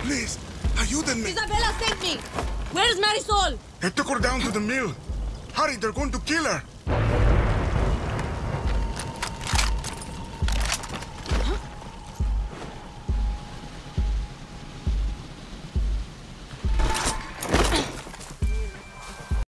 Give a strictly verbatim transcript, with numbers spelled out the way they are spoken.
Please, ayúdenme. Isabella sent me. Where's Marisol? I took her down to the mill. Hurry, they're going to kill her.